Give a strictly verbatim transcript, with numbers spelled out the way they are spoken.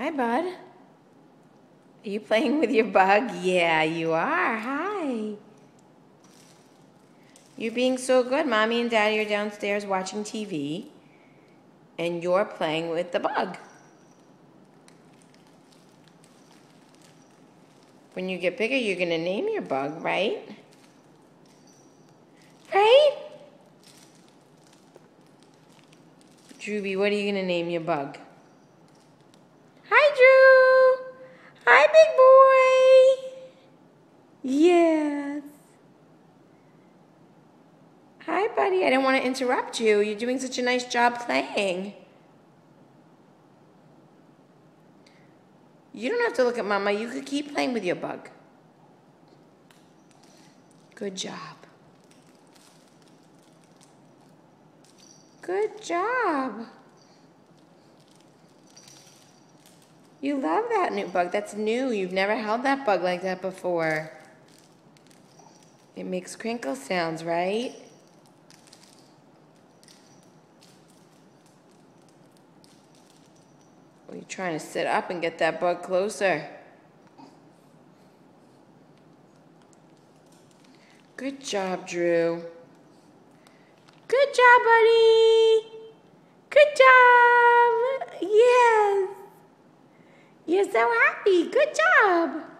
Hi, bud. Are you playing with your bug? Yeah, you are. Hi. You're being so good. Mommy and Daddy are downstairs watching T V, and you're playing with the bug. When you get bigger, you're going to name your bug, right? Right? Drewby, what are you going to name your bug? Hi, Drew. Hi, big boy. Yes. Hi, buddy. I didn't want to interrupt you. You're doing such a nice job playing. You don't have to look at Mama. You could keep playing with your bug. Good job. Good job. You love that new bug. That's new. You've never held that bug like that before. It makes crinkle sounds, right? Well, you're trying to sit up and get that bug closer. Good job, Drew. Good job, buddy. Good job. Yes. You're so happy. Good job.